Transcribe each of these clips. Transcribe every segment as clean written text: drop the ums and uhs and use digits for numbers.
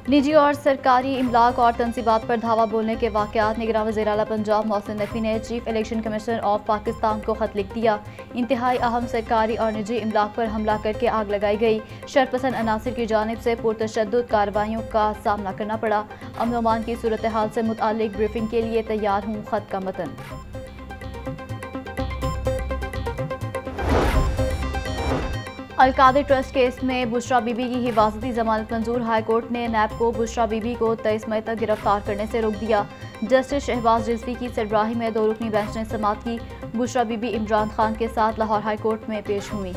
निजी और सरकारी इमलाक और तनसीबात पर धावा बोलने के वाक़यात। निगरान वज़ीर आला पंजाब मोहसिन नकवी ने chief election commissioner of Pakistan को खत लिख दिया। इंतहाई अहम सरकारी और निजी इमलाक पर हमला करके आग लगाई गई। शरपसंद अनासिर की जानिब से पुरतशद्दुद कार्रवाइयों का सामना करना पड़ा। अमन व अमान की सूरत हाल से मुताल्लिक ब्रीफिंग के लिए तैयार हूँ। खत का मतन। अलकादिर ट्रस्ट केस में बुशरा बीबी की हिफाजती जमानत मंजूर। हाई कोर्ट ने नैब को बुशरा बीबी को 23 मई तक गिरफ्तार करने से रोक दिया। जस्टिस शहबाज रिजवी की सरबराही में 2 रुकनी बेंच ने समाअत की। बुशरा बीबी इमरान खान के साथ लाहौर हाई कोर्ट में पेश हुई।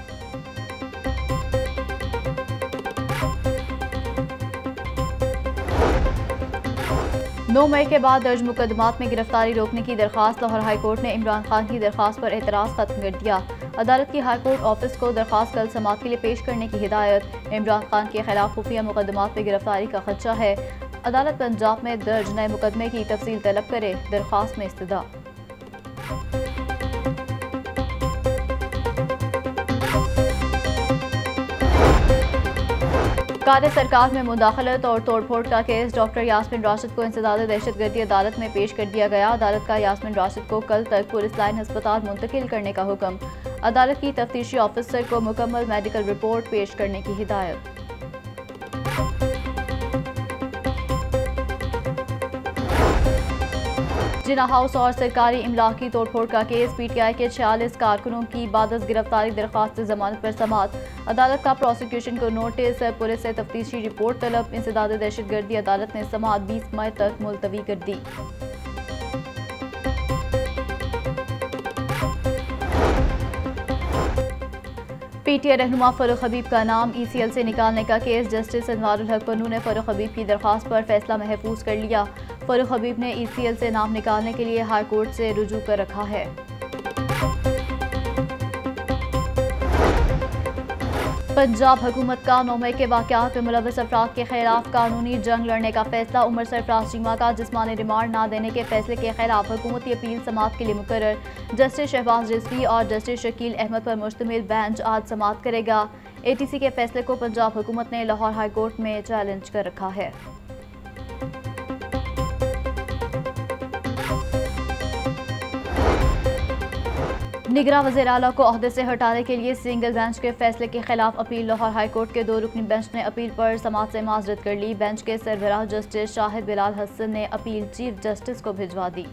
नौ मई के बाद दर्ज मुकदमात में गिरफ्तारी रोकने की दरख्वास्त। लाहौर हाई कोर्ट ने इमरान खान की दरख्वास्त पर एतराज़ खत्म कर दिया। अदालत की हाई कोर्ट ऑफिस को दरख्वास्त कल समाअत के लिए पेश करने की हिदायत। इमरान खान के खिलाफ खुफिया मुकदमात में गिरफ्तारी का खदशा है। अदालत पंजाब में दर्ज नए मुकदमे की तफसील तलब करे। दरख्वास्त में इस्तदा। कार्य सरकार में मुदाखलत और तोड़फोड़ का केस। डॉक्टर यास्मीन राशिद को इंसदाद दहशतगर्दी अदालत में पेश कर दिया गया। अदालत का यास्मीन राशिद को कल तक पुलिस लाइन अस्पताल मुंतकिल करने का हुक्म। अदालत की तफ्तीशी ऑफिसर को मुकम्मल मेडिकल रिपोर्ट पेश करने की हिदायत। जिना हाउस और सरकारी इमलाक की तोड़फोड़ का केस। पीटीआई के 46 कारकुनों की बादस गिरफ्तारी दरख्वास्त जमानत पर समाअत। अदालत का प्रोसिक्यूशन को नोटिस। पुलिस से तफ्तीशी रिपोर्ट तलब। इंसदाद दहशतगर्दी अदालत ने समाअत 20 मई तक मुलतवी कर दी। पीटीआई रहनुमा फरूख हबीब का नाम ECL से निकालने का केस। जस्टिस अनवारुल हक पन्नू ने फरूख हबीब की दरख्वास्त पर फैसला महफूज कर लिया। फरूख हबीब ने ECL से नाम निकालने के लिए हाई कोर्ट से रुजू कर रखा है। पंजाब हुकूमत का 9 मई के वाक़यात में मुलव्वस अफराद के खिलाफ कानूनी जंग लड़ने का फैसला। उमर सरफराज चीमा का जिस्मानी रिमांड न देने के फैसले के खिलाफ हुकूमती अपील समाअत के लिए मुकर्रर। जस्टिस शहबाज रिजवी और जस्टिस शकील अहमद पर मुश्तमिल बेंच आज समाअत करेगा। ATC के फैसले को पंजाब हुकूमत ने लाहौर हाई कोर्ट में चैलेंज कर रखा है। निगरान वज़ीर आला को ओहदे से हटाने के लिए सिंगल बेंच के फैसले के खिलाफ अपील। लाहौर हाई कोर्ट के 2 रुकनी बेंच ने अपील पर समाअत से माजरत कर ली। बेंच के सरबराह जस्टिस शाहिद बिलाल हसन ने अपील चीफ जस्टिस को भिजवा दी।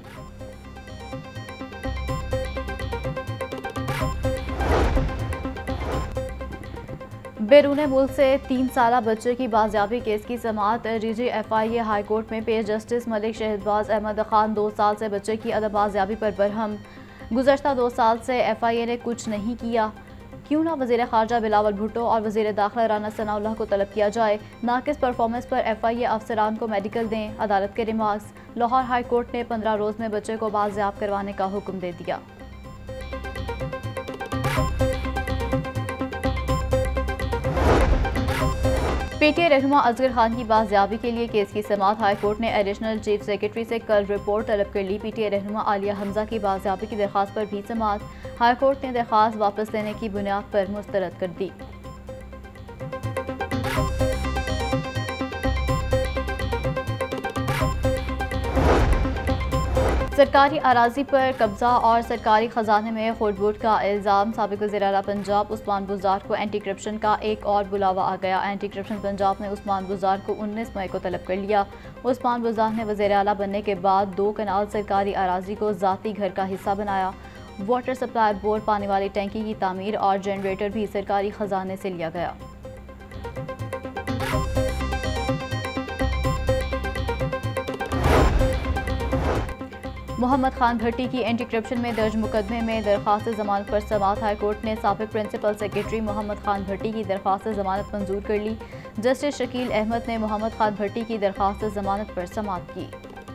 बैरून मुल्क से 3 साला बच्चे की बाजियाबी केस की समाअत। RGFIA हाई कोर्ट में पेश। जस्टिस मलिक शहबाज अहमद खान 2 साल से बच्चे की अदम बाजियाबी पर बरहम। गुज़श्ता 2 साल से FIA ने कुछ नहीं किया। क्यों ना वज़ीर ख़ारजा बिलावल भुट्टो और वज़ीर दाखिला राना सनाउल्लाह को तलब किया जाए। नाक़िस परफॉर्मेंस पर FIA अफसरान को मेडिकल दें। अदालत के रिमार्क्स। लाहौर हाई कोर्ट ने 15 रोज़ में बच्चे को बाजियाब करवाने का हुक्म दे दिया। पीटीआई रहनुमा असगर खान की बाजियाबी के लिए केस की समाअत। हाई कोर्ट ने एडिशनल चीफ सेक्रेटरी से कल रिपोर्ट तलब कर ली। पीटीआई रहनुमा आलिया हमजा की बाजियाबी की दरख्वास्त पर भी समाअत। हाई कोर्ट ने दरख्वास्त वापस लेने की बुनियाद पर मुस्तरद कर दी। सरकारी अराजी पर कब्जा और सरकारी खजाने में खोट-बोट का इल्ज़ाम। साबिक़ वज़ीर आला पंजाब उस्मान बुज़दार को एंटी करप्शन का एक और बुलावा आ गया। एंटी करप्शन पंजाब ने उस्मान बुज़दार को 19 मई को तलब कर लिया। उस्मान बुज़दार ने वज़ीर आला बनने के बाद 2 कनाल सरकारी अराजी को ज़ाती घर का हिस्सा बनाया। वाटर सप्लाई बोर्ड, पानी वाली टैंकी की तामीर और जनरेटर भी सरकारी खजाने से लिया गया। मोहम्मद खान भट्टी की एंटी करप्शन में दर्ज मुकदमे में दरख्वास्त जमानत पर समाअत। हाई कोर्ट ने साबिक़ प्रिंसिपल सेक्रेटरी मोहम्मद खान भट्टी की दरख्वास्त जमानत मंजूर कर ली। जस्टिस शकील अहमद ने मोहम्मद खान भट्टी की दरख्वास्त जमानत पर समाअत की।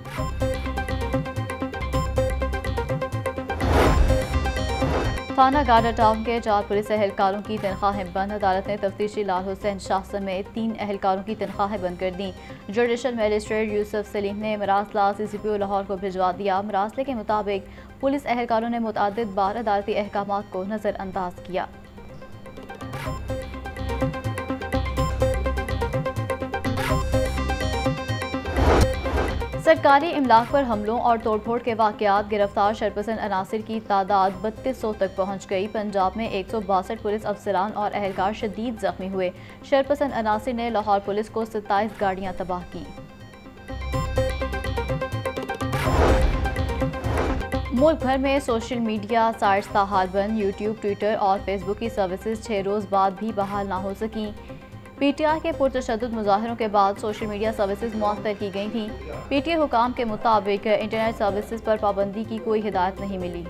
थाना गार्डा टाउन के 4 पुलिस एहलकारों की तनख्वाहें बंद। अदालत ने तफ्तीशी लाल हुसैन शाह समेत 3 एहलकारों की तनख्वाहें बंद कर दी। जुडिशल मजिस्ट्रेट यूसुफ सलीम ने मरासला CCPO लाहौर को भिजवा दिया। मरासले के मुताबिक पुलिस एहलकारों ने मुतअद्दिद बार अदालती अहकामात को नज़रअंदाज किया। सरकारी इमलाक पर हमलों और तोड़फोड़ के वाक़यात, गिरफ्तार शरपसंद अनासिर की तादाद 3200 तक पहुँच गई। पंजाब में 162 पुलिस अफसरान और अहलकार शदीद जख्मी हुए। शरपसंद अनासिर ने लाहौर पुलिस को 27 गाड़ियाँ तबाह की। मुल्क भर में सोशल मीडिया साइट्स ताहाल बंद। यूट्यूब, ट्विटर और फेसबुक की सर्विसेज 6 रोज़ बाद भी बहाल ना हो सकी। PTI के पुरतशद्दुद मुजाहरों के बाद सोशल मीडिया सर्विसेज मुअत्तल की गई थीं। PTI हुकाम के मुताबिक इंटरनेट सर्विसेज पर पाबंदी की कोई हिदायत नहीं मिली।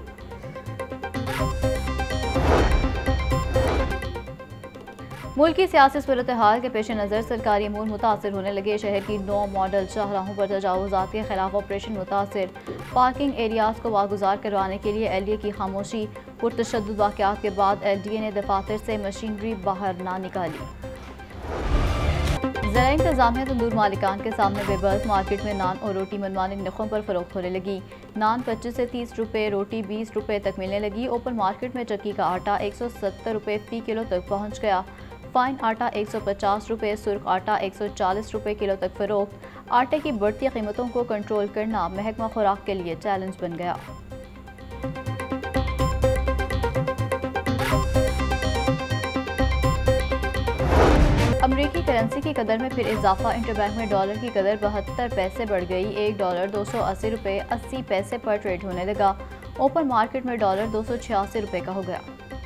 मुल्क की सियासी सूरत हाल के पेश नज़र सरकारी अमूर मुतासर होने लगे। शहर की 9 मॉडल शाहराहों पर तजावुज़ात के खिलाफ ऑपरेशन मुतासर। पार्किंग एरियाज को वागुजार करवाने के लिए LDA की खामोशी। पुरतशद्दुद वाक़यात के बाद LDA ने दफातर से मशीनरी बाहर ना निकाली। ज़रा इंतज़ामिया तंदूर मालिकान के सामने बेबस। मार्केट में नान और रोटी मनमाने नखों पर फरोख्त होने लगी। नान 25 से 30 रुपये, रोटी 20 रुपये तक मिलने लगी। ओपन मार्केट में चक्की का आटा 170 रुपये फ़ी किलो तक पहुँच गया। फाइन आटा 150 रुपये, सुर्ख आटा 140 रुपये किलो तक फरोख्त। आटे की बढ़ती कीमतों को कंट्रोल करना महकमा खुराक के लिए चैलेंज बन गया। अमरीकी करेंसी की कदर में फिर इजाफा। इंटरबैंक में डॉलर की कदर 72 पैसे बढ़ गई। $1 280 रुपये 80 पैसे पर ट्रेड होने लगा। ओपन मार्केट में डॉलर 286 रुपये का हो गया।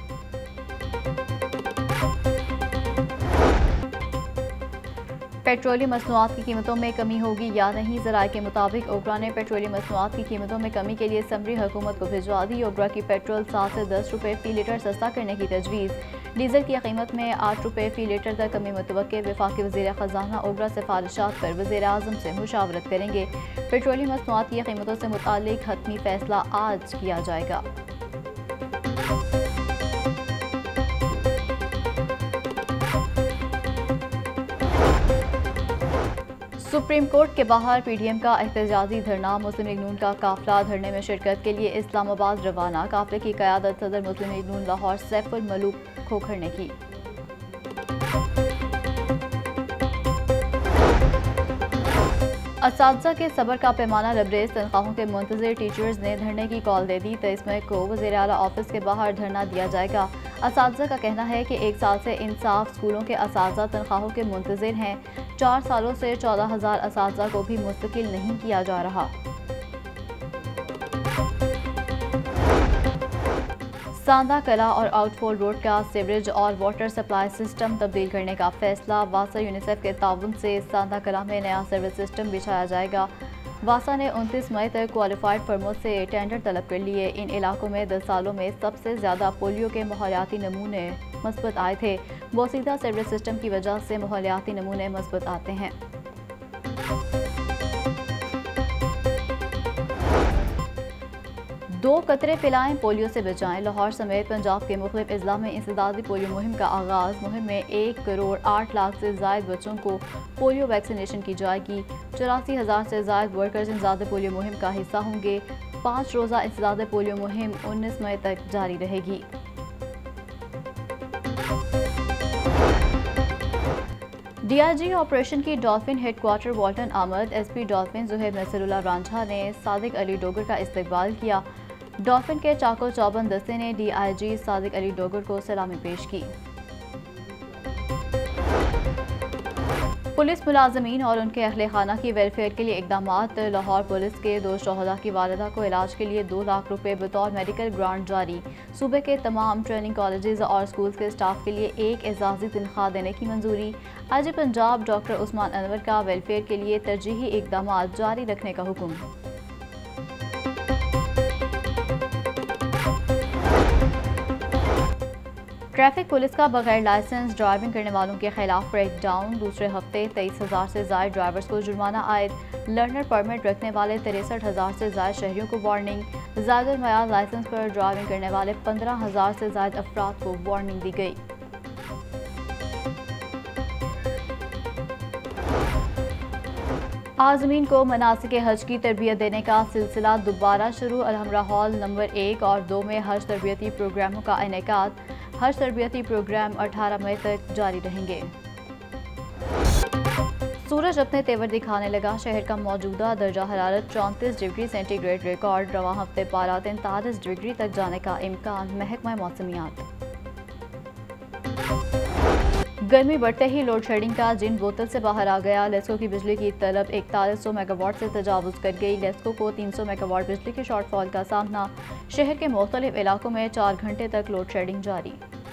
पेट्रोलियम मसनूआत की कीमतों में कमी होगी या नहीं। ज़राए के मुताबिक ओबरा ने पेट्रोलियम मसनूआत की कीमतों में कमी के लिए समरी हुकूमत को भिजवा दी। ओबरा की पेट्रोल 7 से 10 रुपये फ़ी लीटर सस्ता करने की तजवीज़। डीजल की कीमत में 8 रुपये फ़ी लीटर तक कमी मुतवक्के। वफाकी वज़ीर ख़ज़ाना ओबरा सिफारिशात पर वज़ीर आज़म से मुशावरत करेंगे। पेट्रोलियम मसनूआत की कीमतों से मुताल्लिक हतमी फैसला आज किया जाएगा। सुप्रीम कोर्ट के बाहर PDM का एहतजाजी धरना। मुस्लिम लीग नून का काफिला धरने में शिरकत के लिए इस्लामाबाद रवाना। काफिले की क़यादत सदर मुस्लिम लीग नून लाहौर सैफुल मलूक खोखर ने की। असातिज़ा के सब्र का पैमाना लबरेज। तनख्वाहों के मुंतज़िर टीचर्स ने धरने की कॉल दे दी। 23 मई को वज़ीर आला ऑफिस के बाहर धरना दिया जाएगा। असातिज़ा का कहना है कि 1 साल से इंसाफ स्कूलों के असातिज़ा तनख्वाहों के मुंतज़िर हैं। 4 सालों से 14,000 असातिज़ा को भी मुस्तकिल नहीं किया जा रहा। सांदा कला और आउटफोल रोड का सीवरेज और वाटर सप्लाई सिस्टम तब्दील करने का फैसला। वासा यूनिसेफ के ताउन से सांदा कला में नया सर्विस सिस्टम बिछाया जाएगा। वासा ने 29 मई तक क्वालिफाइड फर्मों से टेंडर तलब कर लिए। इन इलाकों में 10 सालों में सबसे ज़्यादा पोलियो के माहौलियाती नमूने मस्बत आए थे। बोसीदा सर्विस सिस्टम की वजह से माहौलियाती नमूने मस्बत आते हैं। दो कतरे पिलाएं, पोलियो से बचाएं। लाहौर समेत पंजाब के मुख्तलिफ अजला में इंसदादी पोलियो मुहिम का आगाज़। मुहिम में 1 करोड़ 8 लाख से ज़ायद बच्चों को पोलियो वैक्सीनेशन की जाएगी। 84,000 से ज़ायद वर्कर्स इंसदादी पोलियो मुहिम का हिस्सा होंगे। 5 रोज़ा इंसदादी पोलियो मुहिम 19 मई तक जारी रहेगी। DIG ऑपरेशन की डॉल्फिन हेडक्वार्टर वाल्टन आमद। SP डॉल्फिन ज़ुहैब नसरुल्लाह रांझा ने सादिक अली डोगर का इस्तकबाल किया। डॉल्फिन के चाको चौबंद दस्ते ने DIG सादिक अली डोगर को सलामी पेश की। पुलिस मुलाजमीन और उनके अहले खाना की वेलफेयर के लिए इकदामात। लाहौर पुलिस के 2 शोहदा की वालिदा को इलाज के लिए 2 लाख रुपए बतौर मेडिकल ग्रांट जारी। सूबे के तमाम ट्रेनिंग कॉलेजेस और स्कूल्स के स्टाफ के लिए 1 एजाजी तनख्वाह देने की मंजूरी। IG पंजाब डॉक्टर उस्मान अनवर का वेलफेयर के लिए तरजीही इकदामात जारी रखने का हुक्म। ट्रैफिक पुलिस का बगैर लाइसेंस ड्राइविंग करने वालों के खिलाफ क्रैकडाउन। दूसरे हफ्ते 23,000 से ज़ायद ड्राइवर्स को जुर्माना आयद। लर्नर परमिट रखने वाले 63,000 से ज़ायद शहरियों को वार्निंग। ज़ायद मयार लाइसेंस पर ड्राइविंग करने वाले 15,000 से ज़ायद अफराद को वार्निंग दी गई। आज़मीन को मनासिक हज की तरबियत देने का सिलसिला दोबारा शुरू। अलहमरा हॉल नंबर 1 और 2 में हज तरबियती प्रोग्रामों का इनेकाद। हज तरबियती प्रोग्राम 18 मई तक जारी रहेंगे। सूरज अपने तेवर दिखाने लगा। शहर का मौजूदा दर्जा हरारत 34 डिग्री सेंटीग्रेड रिकॉर्ड। रवां हफ्ते पारा 43 डिग्री तक जाने का इम्कान। महकमा मौसमियात। गर्मी बढ़ते ही लोड शेडिंग का जिन बोतल से बाहर आ गया। लेस्को की बिजली की तलब 4100 मेगावाट से तजावुज़ कर गई। लेस्को को 300 मेगावाट बिजली के शॉर्टफॉल का सामना। शहर के मुख्तलिफ इलाकों में 4 घंटे तक लोड शेडिंग जारी।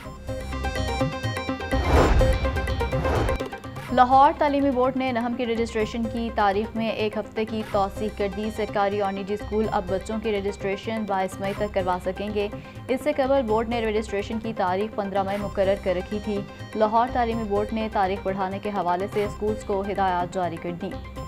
लाहौर तालीमी बोर्ड ने नहम की रजिस्ट्रेशन की तारीख में 1 हफ्ते की तौसीह कर दी। सरकारी और निजी स्कूल अब बच्चों की रजिस्ट्रेशन 22 मई तक करवा सकेंगे। इससे कबल बोर्ड ने रजिस्ट्रेशन की तारीख 15 मई मुकर्रर कर रखी थी। लाहौर तालीमी बोर्ड ने तारीख बढ़ाने के हवाले से स्कूल्स को हिदायत जारी कर दी।